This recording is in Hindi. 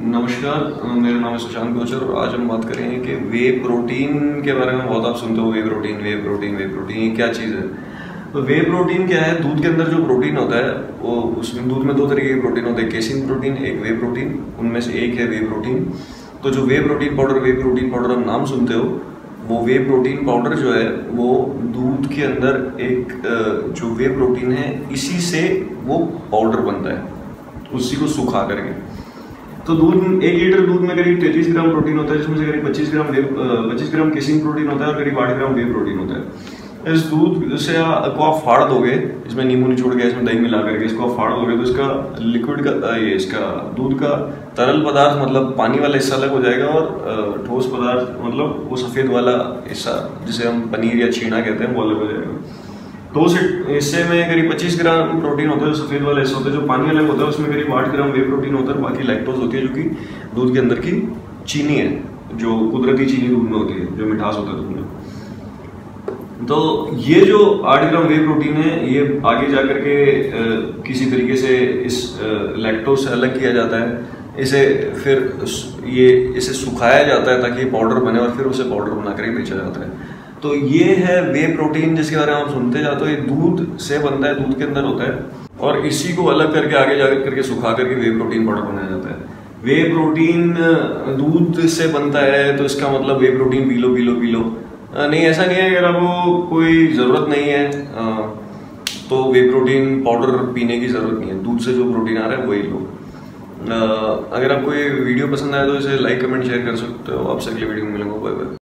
नमस्कार, मेरा नाम है सुशांत कोचर और आज हम बात करेंगे कि वे प्रोटीन के बारे में। बहुत आप सुनते हो whey protein whey protein whey protein, ये क्या चीज़ है? तो वे प्रोटीन क्या है? दूध के अंदर जो प्रोटीन होता है वो, उसमें दूध में दो तरीके के प्रोटीन होते हैं, केसिन प्रोटीन, एक वे प्रोटीन। उनमें से एक है वे प्रोटीन। तो जो वे प्रोटीन पाउडर हम नाम सुनते हो, वो वे प्रोटीन पाउडर जो है वो दूध के अंदर एक जो वे प्रोटीन है इसी से वो पाउडर बनता है, उसी को सुखा करके। तो दूध, 1 लीटर दूध में करीब 33 ग्राम प्रोटीन होता है, जिसमें से करीब 25 ग्राम केसिन प्रोटीन होता है और करीब 8 ग्राम वे प्रोटीन होता है। इस दूध से को आप फाड़ दोगे, इसमें नींबू निचोड़ के, इसमें दही मिला करके इसको आप फाड़ दोगे तो इसका लिक्विड का ये इसका दूध का तरल पदार्थ मतलब पानी वाला हिस्सा अलग हो जाएगा और ठोस पदार्थ मतलब वो सफ़ेद वाला हिस्सा जिसे हम पनीर या छीना कहते हैं वो अलग हो जाएगा। तो उस हिस्से में करीब 25 ग्राम प्रोटीन होता है, जो सफ़ेद वाला हिस्सा होता है। जो पानी अलग होता है उसमें करीब 8 ग्राम वे प्रोटीन होता है, बाकी लैक्टोज होती है जो कि दूध के अंदर की चीनी है, जो कुदरती चीनी दूध में होती है, जो मिठास होता है दूध में। तो ये जो 8 ग्राम वे प्रोटीन है ये आगे जा करके किसी तरीके से इस लैक्टोज से अलग किया जाता है। इसे फिर इसे सुखाया जाता है ताकि पाउडर बने और फिर उसे पाउडर बना कर बेचा जाता है। तो ये है वे प्रोटीन, जिसके बारे में आप सुनते जाते हो। ये दूध से बनता है, दूध के अंदर होता है और इसी को अलग करके आगे जा करके सुखा करके वे प्रोटीन पाउडर बनाया जाता है। वे प्रोटीन दूध से बनता है तो इसका मतलब वे प्रोटीन पी लो पी लो पी लो नहीं, ऐसा नहीं है। अगर आपको कोई ज़रूरत नहीं है तो वे प्रोटीन पाउडर पीने की ज़रूरत नहीं है, दूध से जो प्रोटीन आ रहा है वही लो। अगर आपको ये वीडियो पसंद आया तो इसे लाइक कमेंट शेयर कर सकते हो। आपसे अगले वीडियो में मिलूंगा। Bye bye.